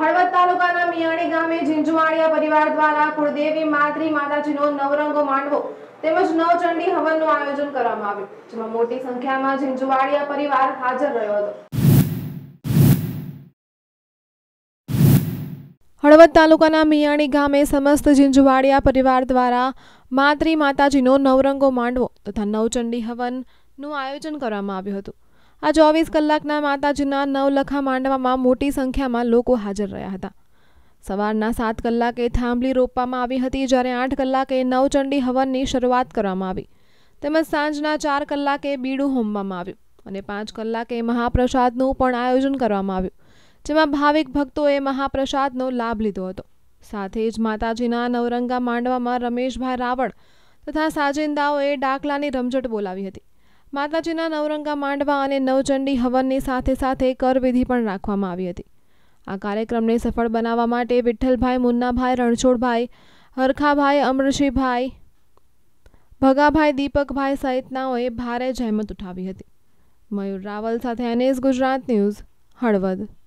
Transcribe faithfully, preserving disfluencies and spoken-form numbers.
હળવદ તાલુકાના મિયાણી ગામે ઝીંઝુવાડિયા પરિવાર દ્વારા કુળદેવી માત્રી માતાજીનો નવરંગો માંડવો તેમજ નવચંડી હવનનું આયોજન કરવામાં આવ્યું, જેમાં મોટી સંખ્યામાં ઝીંઝુવાડિયા પરિવાર હાજર રહ્યો હતો. હળવદ તાલુકાના મિયાણી ગામે સમસ્ત ઝીંઝુવાડિયા પરિવાર દ્વારા માત્રી માતાજીનો નવરંગો માંડવો તથા નવચંડી હવનનું આયોજન કરવામાં આવ્યું હતું. આ ચોવીસ કલાકના માતાજીના નવલખા માંડવામાં મોટી સંખ્યામાં લોકો હાજર રહ્યા હતા. સવારના સાત કલાકે થાંભલી રોપવામાં આવી હતી, જ્યારે આઠ કલાકે નવચંડી હવનની શરૂઆત કરવામાં આવી તેમજ સાંજના ચાર કલાકે બીડું હોમવામાં આવ્યું અને પાંચ કલાકે મહાપ્રસાદનું પણ આયોજન કરવામાં આવ્યું, જેમાં ભાવિક ભક્તોએ મહાપ્રસાદનો લાભ લીધો હતો. સાથે જ માતાજીના નવરંગા માંડવામાં રમેશભાઈ રાવળ તથા સાજિંદાઓએ ડાકલાની રમઝટ બોલાવી હતી. માતાજીના નવરંગા માંડવા અને નવચંડી હવનની સાથે સાથે કરવિધિ પણ રાખવામાં આવી હતી. આ કાર્યક્રમને સફળ બનાવવા માટે વિઠ્ઠલભાઈ, મુન્નાભાઈ, રણછોડભાઈ, હરખાભાઈ, અમરશીભાઈ, ભગાભાઈ, દીપકભાઈ સહિતનાઓએ ભારે જહેમત ઉઠાવી હતી. મયુર રાવલ સાથે એનએસ ગુજરાત ન્યૂઝ, હળવદ.